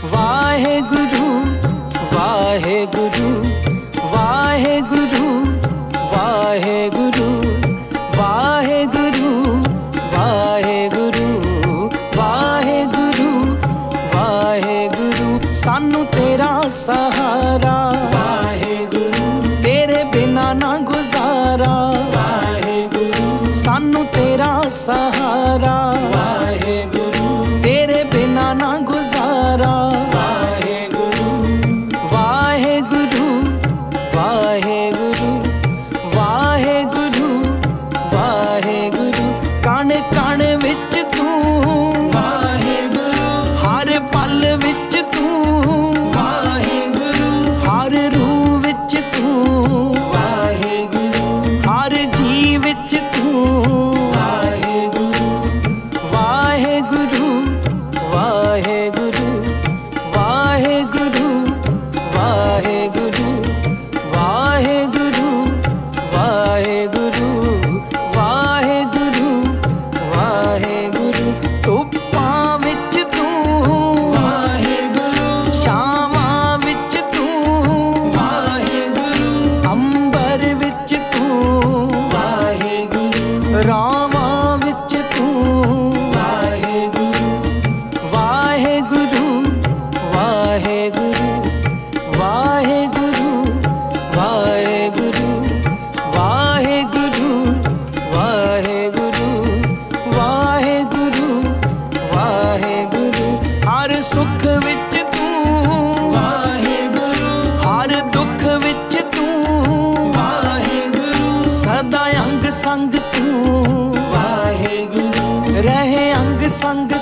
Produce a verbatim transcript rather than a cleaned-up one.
वाहेगुरु वाहेगुरु वाहेगुरु वाहेगुरु वाहेगुरु वाहेगुरु वाहेगुरु वाहेगुरु सानू तेरा सहारा वाहेगुरु तेरे बिना ना गुजारा वाहेगुरु सानू तेरा सहारा वाहेगुरु तेरे बिना ना गुजारा वाहेगुरु वाहेगुरु वाहेगुरु वाहेगुरु वाहेगुरु कण कण विच तू वाहेगुरु हर पल विच तू वाहेगुरु हर रूह विच तू वाहेगुरु हर जी विच तू वाहेगुरु वाहेगुरु वाहेगुरु वाहेगुरु वाहेगुरु वाहेगुरु वाहेगुरु वाहेगुरु वाहेगुरु धुप्पां विच तू वाहेगुरु छावां विच तू वाहेगुरु अंबर विच तू वाहेगुरु रावां विच तू वाहेगुरु वाहेगुरु वाहेगुरु वाहेगुरु वाहेगुरु वाहेगुरु वाहेगुरु वाहेगुरु वाहेगुरु हर सुख विच तू वाहेगुरु हर दुख विच तू वाहेगुरु सदा अंग संग तू वाहेगुरु रहे अंग संग